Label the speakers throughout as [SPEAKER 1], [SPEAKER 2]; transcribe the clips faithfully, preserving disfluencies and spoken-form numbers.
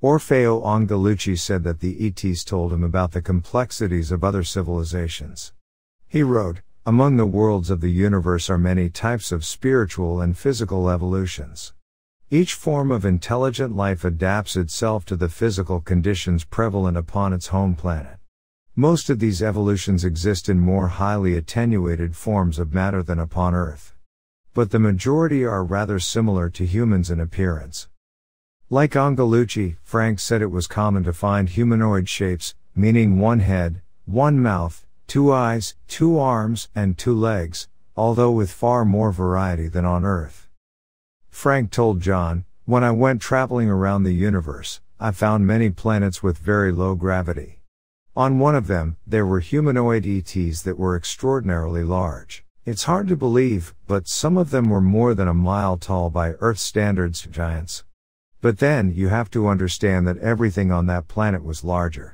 [SPEAKER 1] Orfeo Angelucci said that the E Ts told him about the complexities of other civilizations. He wrote, "Among the worlds of the universe are many types of spiritual and physical evolutions. Each form of intelligent life adapts itself to the physical conditions prevalent upon its home planet. Most of these evolutions exist in more highly attenuated forms of matter than upon Earth. But the majority are rather similar to humans in appearance." Like Angelucci, Frank said it was common to find humanoid shapes, meaning one head, one mouth, two eyes, two arms, and two legs, although with far more variety than on Earth. Frank told John, "When I went traveling around the universe, I found many planets with very low gravity. On one of them, there were humanoid E Ts that were extraordinarily large. It's hard to believe, but some of them were more than a mile tall by Earth standards, giants. But then, you have to understand that everything on that planet was larger."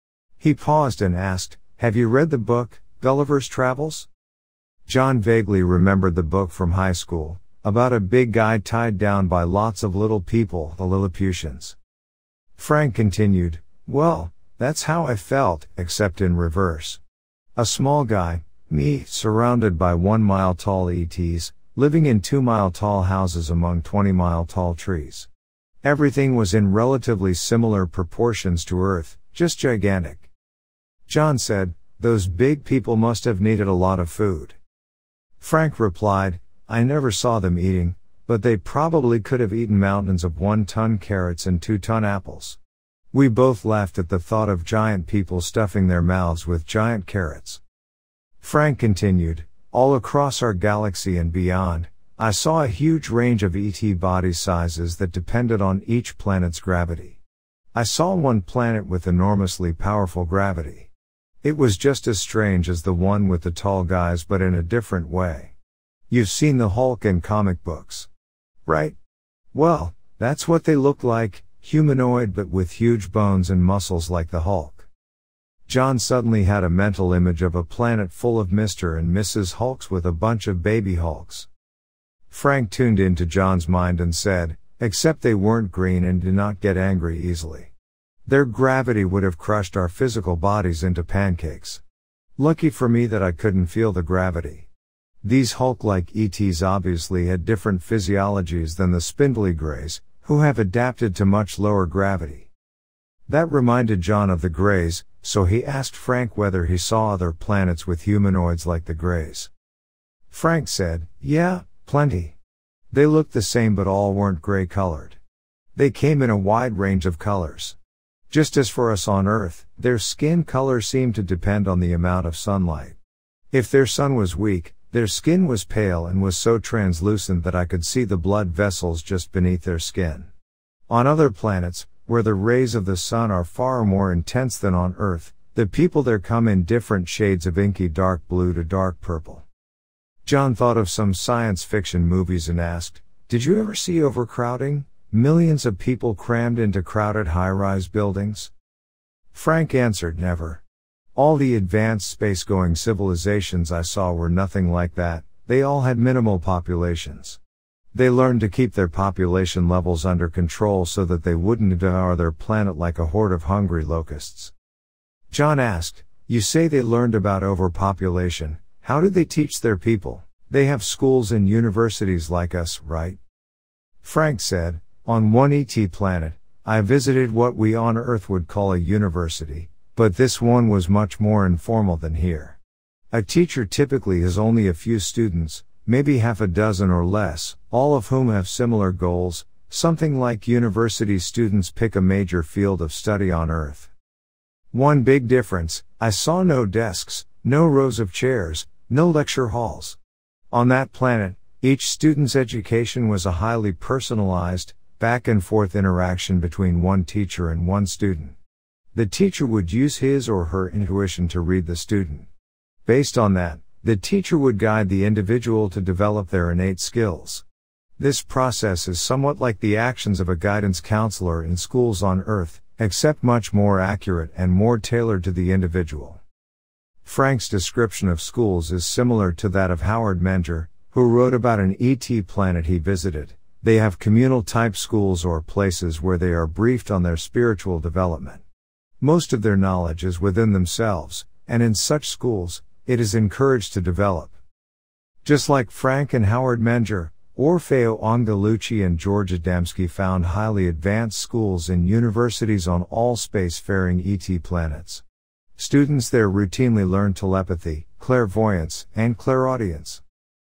[SPEAKER 1] He paused and asked, "Have you read the book, Gulliver's Travels?" John vaguely remembered the book from high school, about a big guy tied down by lots of little people, the Lilliputians. Frank continued, "Well, that's how I felt, except in reverse. A small guy, me, surrounded by one-mile-tall E Ts, living in two-mile-tall houses among twenty-mile-tall trees. Everything was in relatively similar proportions to Earth, just gigantic." John said, "Those big people must have needed a lot of food." Frank replied, "I never saw them eating, but they probably could have eaten mountains of one-ton carrots and two-ton apples." We both laughed at the thought of giant people stuffing their mouths with giant carrots. Frank continued, "All across our galaxy and beyond, I saw a huge range of E T body sizes that depended on each planet's gravity. I saw one planet with enormously powerful gravity. It was just as strange as the one with the tall guys but in a different way. You've seen the Hulk in comic books, right? Well, that's what they look like, humanoid but with huge bones and muscles like the Hulk." John suddenly had a mental image of a planet full of Mister and Missus Hulks with a bunch of baby Hulks. Frank tuned into John's mind and said, "Except they weren't green and did not get angry easily. Their gravity would have crushed our physical bodies into pancakes. Lucky for me that I couldn't feel the gravity. These Hulk-like E Ts obviously had different physiologies than the spindly Greys, who have adapted to much lower gravity." That reminded John of the Greys, so he asked Frank whether he saw other planets with humanoids like the Greys. Frank said, "Yeah, plenty. They looked the same but all weren't gray-colored. They came in a wide range of colors. Just as for us on Earth, their skin color seemed to depend on the amount of sunlight. If their sun was weak, their skin was pale and was so translucent that I could see the blood vessels just beneath their skin. On other planets, where the rays of the sun are far more intense than on Earth, the people there come in different shades of inky dark blue to dark purple." John thought of some science fiction movies and asked, "Did you ever see overcrowding? Millions of people crammed into crowded high-rise buildings?" Frank answered, "Never. All the advanced space-going civilizations I saw were nothing like that. They all had minimal populations. They learned to keep their population levels under control so that they wouldn't devour their planet like a horde of hungry locusts." John asked, "You say they learned about overpopulation. How did they teach their people? They have schools and universities like us, right?" Frank said, "On one E T planet, I visited what we on Earth would call a university, but this one was much more informal than here. A teacher typically has only a few students, maybe half a dozen or less, all of whom have similar goals, something like university students pick a major field of study on Earth. One big difference, I saw no desks, no rows of chairs, no lecture halls. On that planet, each student's education was a highly personalized, back-and-forth interaction between one teacher and one student. The teacher would use his or her intuition to read the student. Based on that, the teacher would guide the individual to develop their innate skills. This process is somewhat like the actions of a guidance counselor in schools on Earth, except much more accurate and more tailored to the individual." Frank's description of schools is similar to that of Howard Menger, who wrote about an E T planet he visited. They have communal type schools or places where they are briefed on their spiritual development. Most of their knowledge is within themselves, and in such schools, it is encouraged to develop. Just like Frank and Howard Menger, Orfeo Ongalucci and George Adamski found highly advanced schools in universities on all spacefaring E T planets. Students there routinely learn telepathy, clairvoyance, and clairaudience.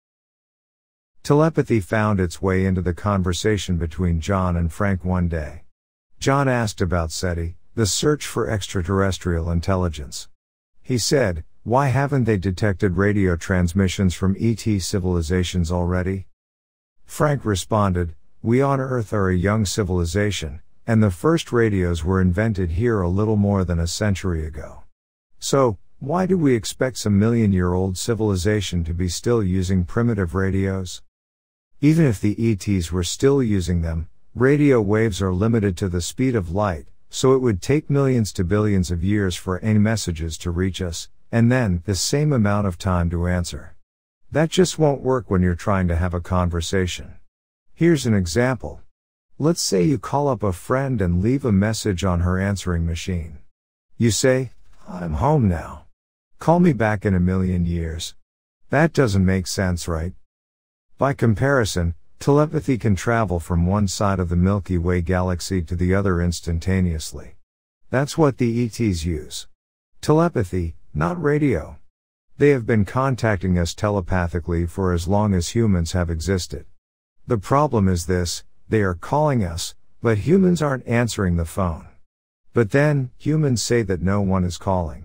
[SPEAKER 1] Telepathy found its way into the conversation between John and Frank one day. John asked about SETI, the search for extraterrestrial intelligence. He said, "Why haven't they detected radio transmissions from E T civilizations already?" Frank responded, "We on Earth are a young civilization, and the first radios were invented here a little more than a century ago. So, why do we expect some million-year-old civilization to be still using primitive radios? Even if the E Ts were still using them, radio waves are limited to the speed of light, so it would take millions to billions of years for any messages to reach us, and then the same amount of time to answer. That just won't work when you're trying to have a conversation. Here's an example. Let's say you call up a friend and leave a message on her answering machine. You say, 'I'm home now. Call me back in a million years.' That doesn't make sense, right?" By comparison, telepathy can travel from one side of the Milky Way galaxy to the other instantaneously. That's what the E Ts use. Telepathy, not radio. They have been contacting us telepathically for as long as humans have existed. The problem is this: they are calling us, but humans aren't answering the phone. But then, humans say that no one is calling.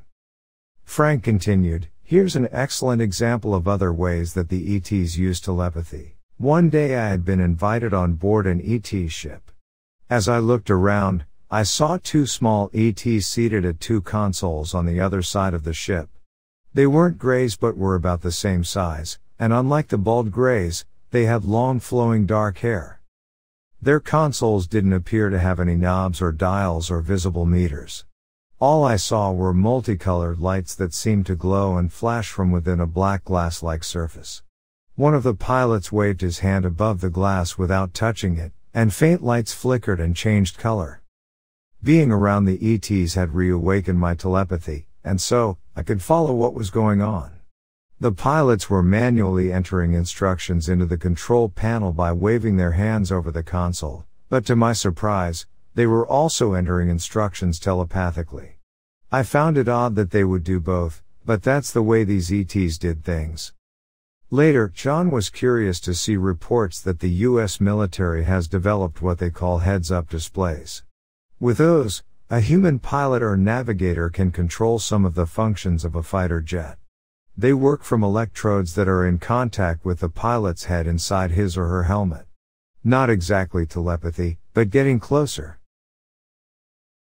[SPEAKER 1] Frank continued, "Here's an excellent example of other ways that the E Ts use telepathy. One day I had been invited on board an E T ship. As I looked around, I saw two small E Ts seated at two consoles on the other side of the ship. They weren't greys but were about the same size, and unlike the bald greys, they had long flowing dark hair. Their consoles didn't appear to have any knobs or dials or visible meters. All I saw were multicolored lights that seemed to glow and flash from within a black glass-like surface. One of the pilots waved his hand above the glass without touching it, and faint lights flickered and changed color. Being around the E Ts had reawakened my telepathy, and so, I could follow what was going on. The pilots were manually entering instructions into the control panel by waving their hands over the console, but to my surprise, they were also entering instructions telepathically. I found it odd that they would do both, but that's the way these E Ts did things." Later, John was curious to see reports that the U S military has developed what they call heads-up displays. With those, a human pilot or navigator can control some of the functions of a fighter jet. They work from electrodes that are in contact with the pilot's head inside his or her helmet. Not exactly telepathy, but getting closer.